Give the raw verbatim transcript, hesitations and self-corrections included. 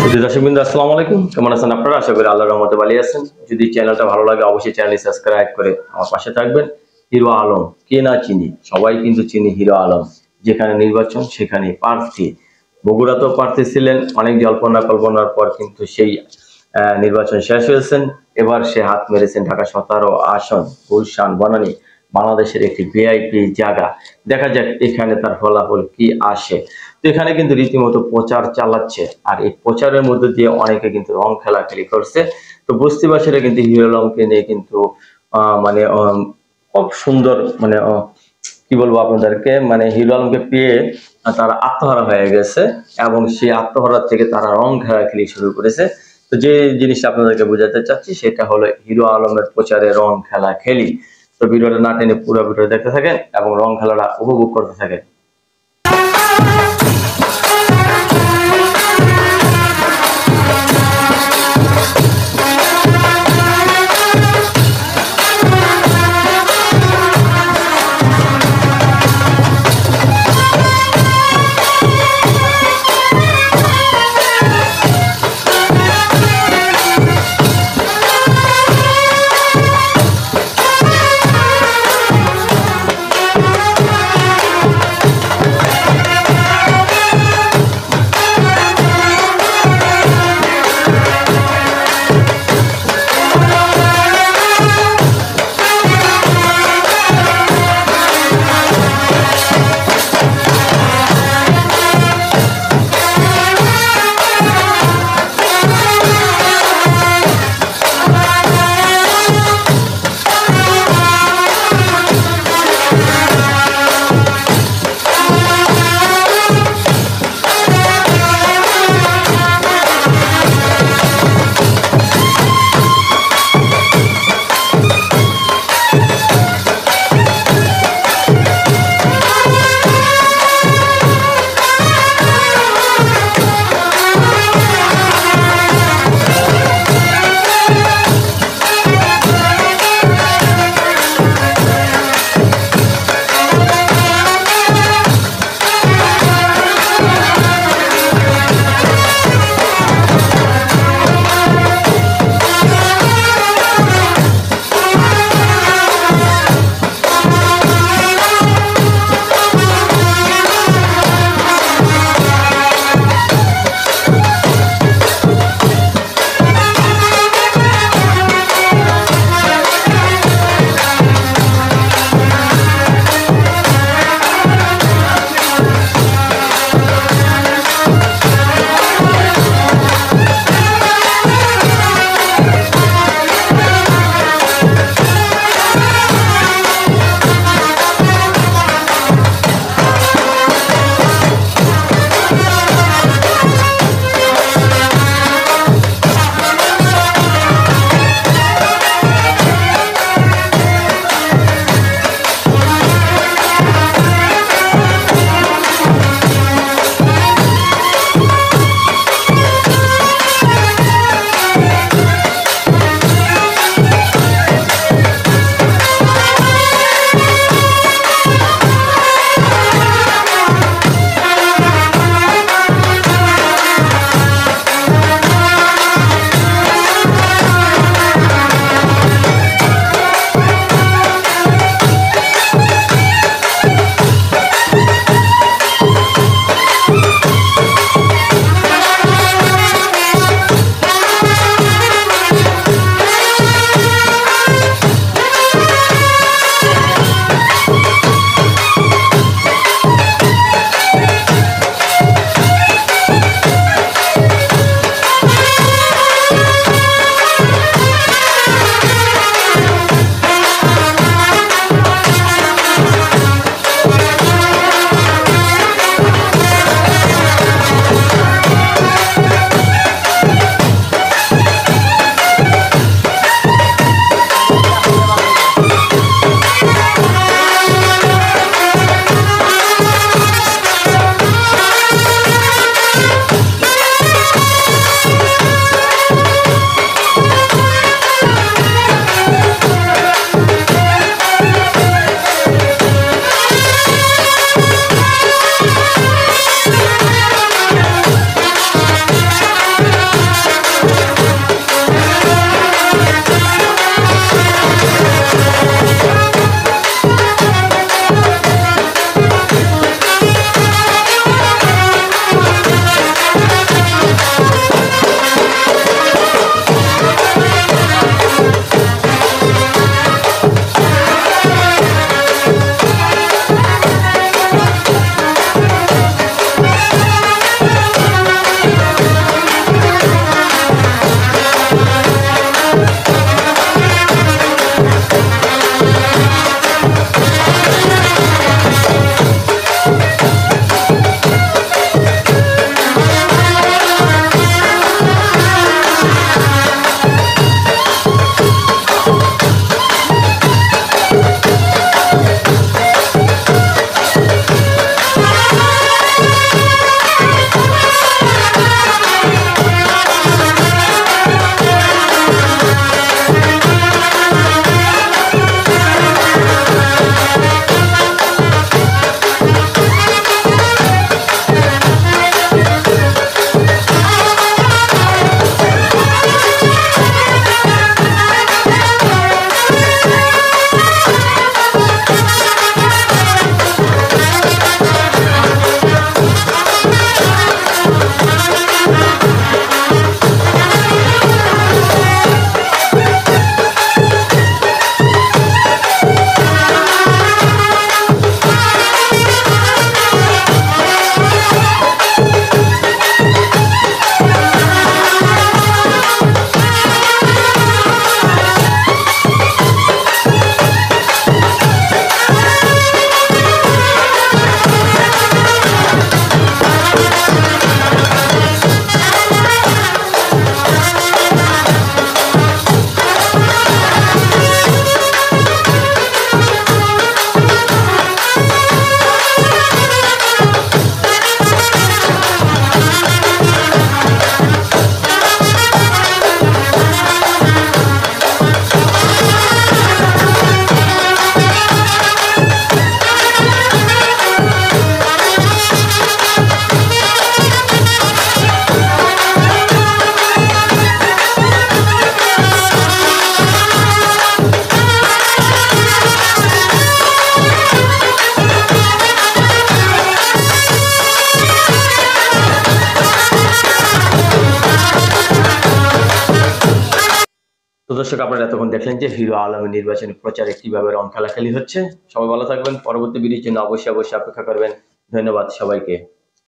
সুপ্রিয় দর্শকবৃন্দ, আসসালামু আলাইকুম। কেমন আছেন আপনারা? আশা করি আল্লাহর রহমতে ভালো আছেন। যদি চ্যানেলটা ভালো লাগে অবশ্যই চ্যানেলটি সাবস্ক্রাইব করে আমার পাশে থাকবেন। হিরো আলম কে না চিনি, সবাই কিন্তু চিনি হিরো আলম। যেখানে নির্বাচন সেখানে প্রার্থী। বগুড়া তো প্রার্থী ছিলেন, অনেক জল্পনা কল্পনার পর কিন্তু সেই নির্বাচন শেষ হয়েছেন। এবার সে হাত মেরেছেন ঢাকা সতেরো আসন গুলশান বনানী, বাংলাদেশের একটি ভিআইপি জায়গা। দেখা যাক এখানে তার ফলাফল কি আসে। তো এখানে কিন্তু রীতিমতো প্রচার চালাচ্ছে, আর এই প্রচারের মধ্যে দিয়ে অনেকে কিন্তু রং খেলাখেলি করছে। তো বস্তিবাসীরা কিন্তু হিরো আলমকে নিয়ে কিন্তু আহ মানে খুব সুন্দর মানে কি বলবো আপনাদেরকে, মানে হিরো আলমকে পেয়ে তারা আত্মহারা হয়ে গেছে এবং সেই আত্মহারা থেকে তারা রং খেলাখেলি শুরু করেছে। তো যে জিনিসটা আপনাদেরকে বোঝাতে চাচ্ছি সেটা হলো হিরো আলমের প্রচারে রং খেলা খেলি। তো ভিডিওটা না টেনে পুরো ভিডিও দেখতে থাকেন এবং রং খেলাটা উপভোগ করতে থাকেন। দর্শক, আপনারা এতক্ষণ দেখলেন যে হিরো আলমের নির্বাচনী প্রচারে কিভাবে রং খেলাখেলি হচ্ছে। সবাই ভালো থাকবেন, পরবর্তী ভিডিওর জন্য অবশ্যই অবশ্যই অপেক্ষা করবেন। ধন্যবাদ সবাইকে।